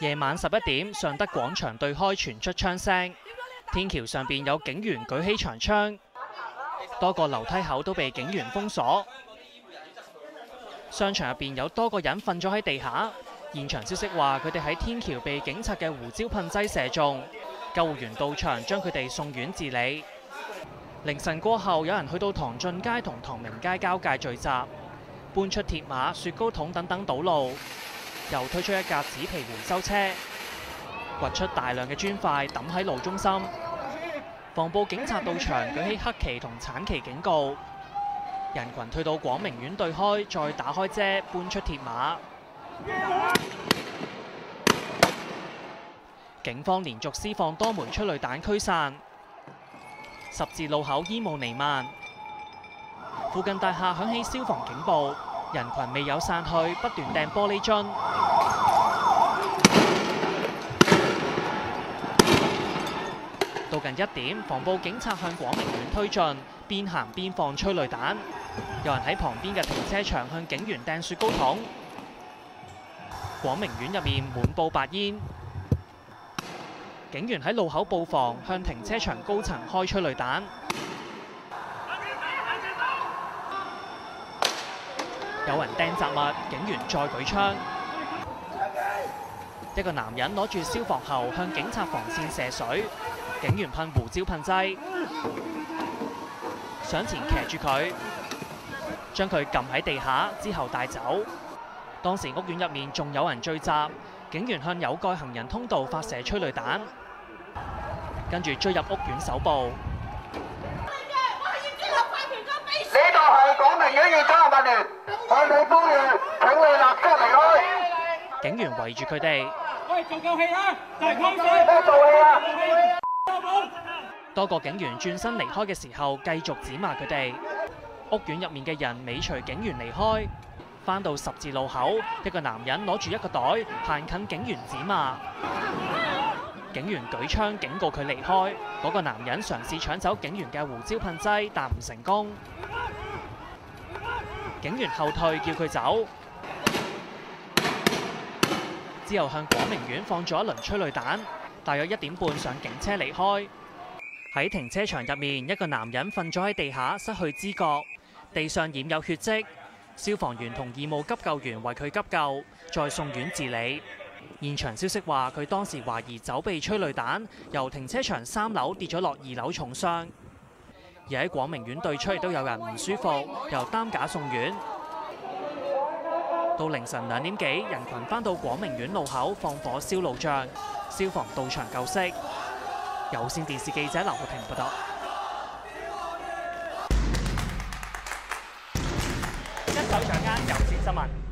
夜晚11點，尚德廣場對開傳出槍聲，天橋上邊有警員舉起長槍，多個樓梯口都被警員封鎖。商場入邊有多個人瞓咗喺地下。現場消息話，佢哋喺天橋被警察嘅胡椒噴劑射中，救護員到場將佢哋送院治理。凌晨過後，有人去到唐俊街同唐明街交界聚集，搬出鐵馬、雪糕筒等等堵路，又推出一架紙皮回收車，掘出大量嘅磚塊抌喺路中心。防暴警察到場舉起黑旗同橙旗警告，人群退到廣明苑對開，再打開遮搬出鐵馬。警方連續施放多枚催淚彈驅散。十字路口煙霧彌漫，附近大廈響起消防警報，人群未有散去，不斷掟玻璃樽。到近1點，防暴警察向廣明苑推進，邊行邊放催淚彈。有人喺旁邊嘅停車場向警員掟雪糕筒。廣明苑入面滿布白煙。警員喺路口布防，向停車場高層開催淚彈。有人掟雜物，警員再舉槍。一個男人攞住消防喉向警察防線射水，警員噴胡椒噴劑，上前騎住佢，將佢撳喺地下之後帶走。當時屋苑入面仲有人聚集，警員向有蓋行人通道發射催淚彈。跟住追入屋苑首部。 呢度係廣明苑嘅家民聯，向你呼籲，請你立即離開。 警員圍住佢哋。 喂，做夠氣啦！大抗水！ 咩做氣啊？ 多個警員轉身離開嘅時候，繼續指罵佢哋。屋苑入面嘅人尾隨警員離開，返到十字路口，一個男人攞住一個袋行近警員指罵。警員舉槍警告佢離開，嗰個男人嘗試搶走警員嘅胡椒噴劑，但唔成功。警員後退叫佢走，之後向廣明苑放咗一輪催淚彈，大約1點半上警車離開。喺停車場入面，一個男人瞓咗喺地下，失去知覺，地上染有血跡。消防員同義務急救員為佢急救，再送院治理。現場消息話，佢當時懷疑走避催淚彈，由停車場3樓跌咗落2樓重傷。而喺廣明苑對出亦都有人唔舒服，由擔架送院。到凌晨2點幾，人群返到廣明苑路口放火燒路障，消防到場救熄。有線電視記者劉浩庭報道。一手掌握有線新聞。